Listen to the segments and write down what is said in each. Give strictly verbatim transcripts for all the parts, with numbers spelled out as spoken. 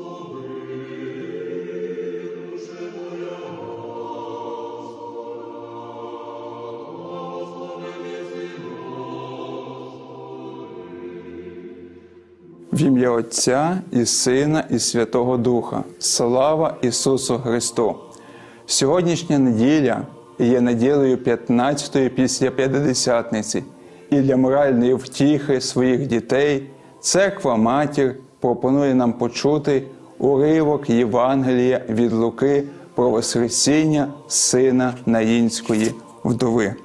В ім'я Отця і Сина і Святого Духа. Слава Ісусу Христу! Сьогоднішня неділя є неділею п'ятнадцятою після П'ятидесятниці, і для моральної втіхи своїх дітей Церква-Матір пропонує нам почути уривок Євангелія від Луки про Воскресіння сина Наїнської вдови.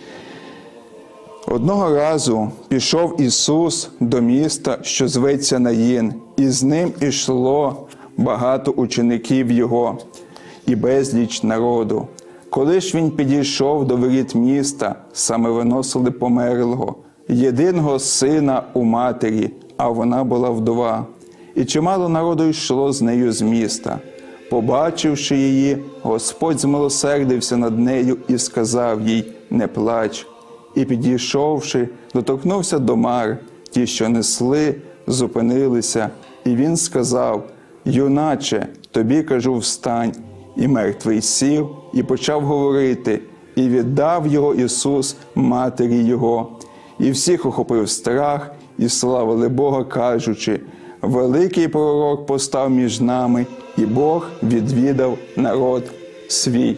Одного разу пішов Ісус до міста, що зветься Наїн, і з ним ішло багато учеників Його і безліч народу. Коли ж Він підійшов до воріт міста, саме виносили померлого, єдиного сина у матері, а вона була вдова. І чимало народу йшло з нею з міста. Побачивши її, Господь змилосердився над нею і сказав їй: «Не плач». І, підійшовши, доторкнувся до мар, ті, що несли, зупинилися, і він сказав: «Юначе, тобі кажу, встань». І мертвий сів, і почав говорити, і віддав його Ісус матері його. І всіх охопив страх, і славили Бога, кажучи: «Великий пророк постав між нами, і Бог відвідав народ свій».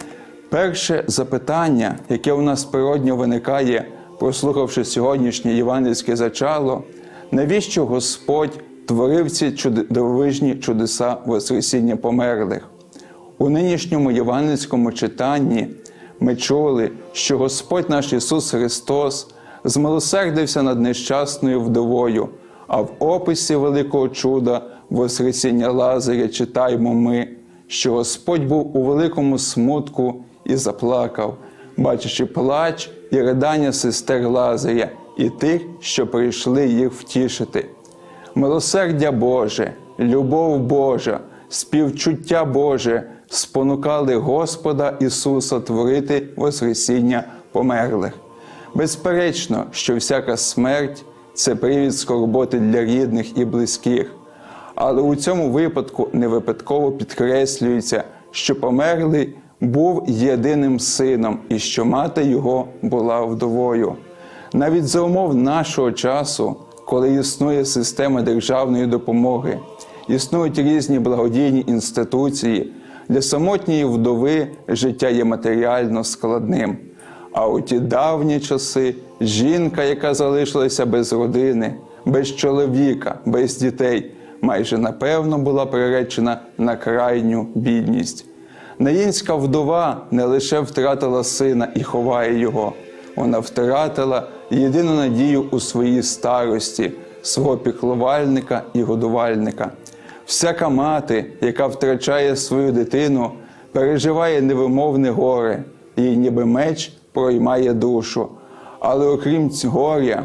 Перше запитання, яке у нас природньо виникає, прослухавши сьогоднішнє євангельське зачало: навіщо Господь творив ці дивовижні чудеса Воскресіння померлих? У нинішньому євангельському читанні ми чули, що Господь наш Ісус Христос змилосердився над нещасною вдовою, а в описі великого чуда Воскресіння Лазаря читаємо ми, що Господь був у великому смутку і заплакав, бачачи плач і ридання сестер Лазаря і тих, що прийшли їх втішити. Милосердя Боже, любов Божа, співчуття Боже спонукали Господа Ісуса творити Воскресіння померлих. Безперечно, що всяка смерть – це привід скорботи для рідних і близьких. Але у цьому випадку не випадково підкреслюється, що померлий був єдиним сином і що мати його була вдовою. Навіть за умов нашого часу, коли існує система державної допомоги, існують різні благодійні інституції, для самотньої вдови життя є матеріально складним. А у ті давні часи жінка, яка залишилася без родини, без чоловіка, без дітей, майже напевно була приречена на крайню бідність. Наїнська вдова не лише втратила сина і ховає його, вона втратила єдину надію у своїй старості, свого піклувальника і годувальника. Всяка мати, яка втрачає свою дитину, переживає невимовне горе, їй ніби меч проймає душу. Але окрім цього горя,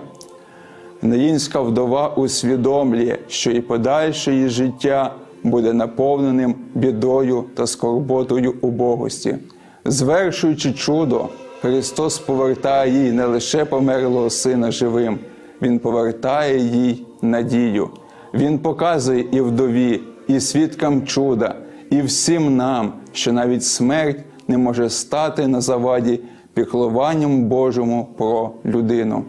Наїнська вдова усвідомлює, що і подальше її життя буде наповненим бідою та скорботою убогості. Звершуючи чудо, Христос повертає їй не лише померлого сина живим, Він повертає їй надію. Він показує і вдові, і свідкам чуда, і всім нам, що навіть смерть не може стати на заваді піклуванням Божому про людину.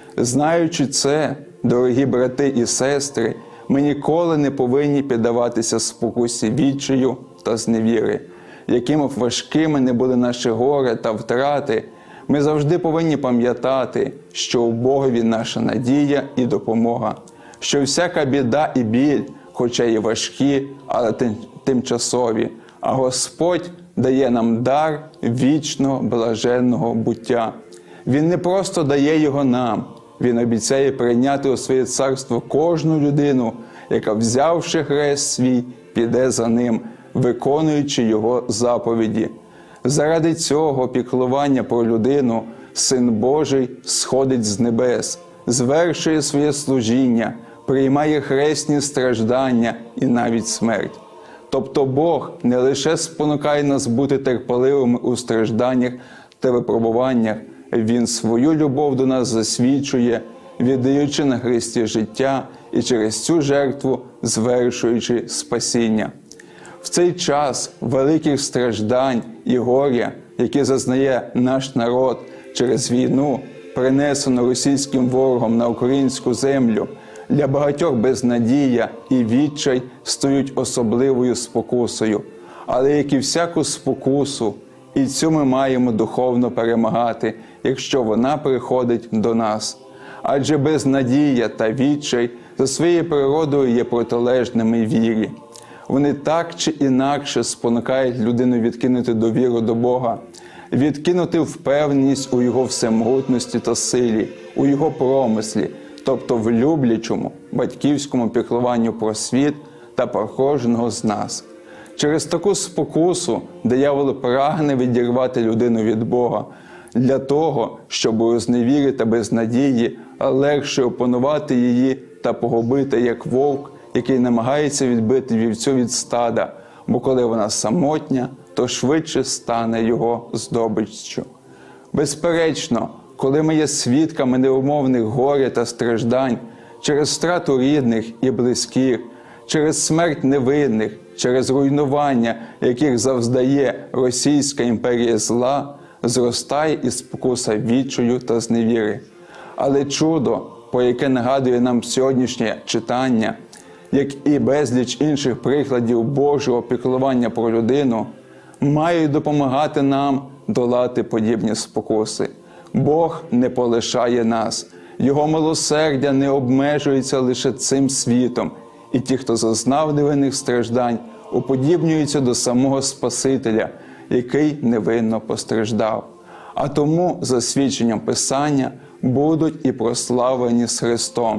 Знаючи це, дорогі брати і сестри, ми ніколи не повинні піддаватися спокусі відчаю та зневіри. Якими б важкими не були наші горе та втрати, ми завжди повинні пам'ятати, що у Богові наша надія і допомога, що всяка біда і біль, хоча і важкі, але тимчасові, а Господь дає нам дар вічного блаженного буття. Він не просто дає його нам, Він обіцяє прийняти у своє царство кожну людину, яка, взявши хрест свій, піде за ним, виконуючи його заповіді. Заради цього піклування про людину Син Божий сходить з небес, звершує своє служіння, приймає хресні страждання і навіть смерть. Тобто Бог не лише спонукає нас бути терпеливими у стражданнях та випробуваннях, Він свою любов до нас засвідчує, віддаючи на Христі життя і через цю жертву звершуючи спасіння. В цей час великих страждань і горя, які зазнає наш народ через війну, принесену російським ворогом на українську землю, для багатьох безнадія і відчай стають особливою спокусою. Але як і всяку спокусу, і цю ми маємо духовно перемагати, якщо вона приходить до нас. Адже безнадія та відчай за своєю природою є протилежними вірі. Вони так чи інакше спонукають людину відкинути довіру до Бога, відкинути впевненість у Його всемогутності та силі, у Його промислі, тобто в люблячому, батьківському піклуванню про світ та про кожного з нас. Через таку спокусу диявол прагне відірвати людину від Бога, для того, щоб у зневірі та безнадії легше опанувати її та погубити, як вовк, який намагається відбити вівцю від стада, бо коли вона самотня, то швидше стане його здобиччю. Безперечно, коли ми є свідками неумовних горя та страждань через втрату рідних і близьких, через смерть невинних, через руйнування, яких завдає Російська імперія зла, зростає і спокуса відчаю та зневіри. Але чудо, про яке нагадує нам сьогоднішнє читання, як і безліч інших прикладів Божого піклування про людину, мають допомагати нам долати подібні спокуси. Бог не полишає нас, Його милосердя не обмежується лише цим світом, і ті, хто зазнав невинних страждань, уподібнюються до самого Спасителя, який невинно постраждав. А тому, за свідченням Писання, будуть і прославлені з Христом.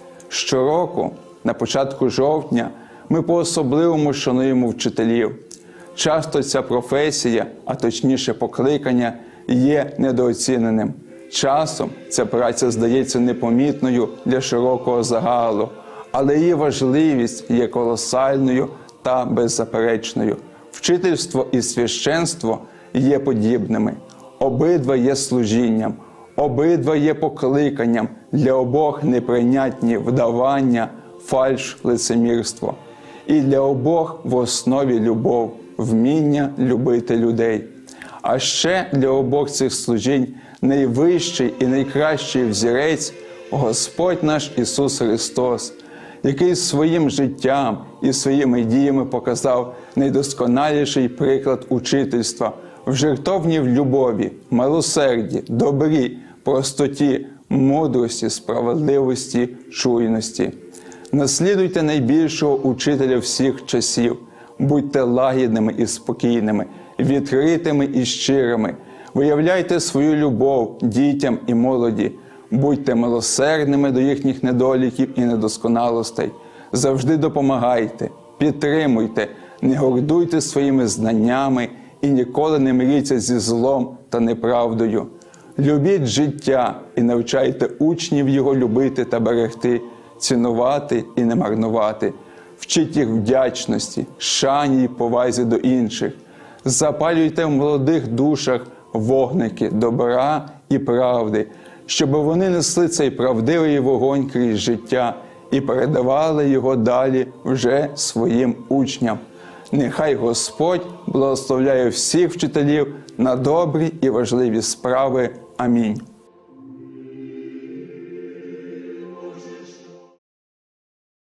Щороку, на початку жовтня, ми по-особливому шануємо вчителів. Часто ця професія, а точніше покликання, є недооціненим. Часом ця праця здається непомітною для широкого загалу, але її важливість є колосальною та беззаперечною. Вчительство і священство є подібними. Обидва є служінням, обидва є покликанням, для обох неприйнятні вдавання, фальш, лицемірство. І для обох в основі любов, вміння любити людей. А ще для обох цих служінь найвищий і найкращий взірець – Господь наш Ісус Христос, який своїм життям і своїми діями показав найдосконаліший приклад учительства в жертовній любові, милосерді, добрі, простоті, мудрості, справедливості, чуйності. Наслідуйте найбільшого учителя всіх часів, будьте лагідними і спокійними, відкритими і щирими, виявляйте свою любов дітям і молоді, будьте милосердними до їхніх недоліків і недосконалостей, завжди допомагайте, підтримуйте, не гордуйте своїми знаннями і ніколи не миріться зі злом та неправдою. Любіть життя і навчайте учнів його любити та берегти, цінувати і не марнувати. Вчіть їх вдячності, шані й повазі до інших. Запалюйте в молодих душах вогники добра і правди, щоб вони несли цей правдивий вогонь крізь життя і передавали його далі вже своїм учням. Нехай Господь благословляє всіх вчителів на добрі і важливі справи. Амінь.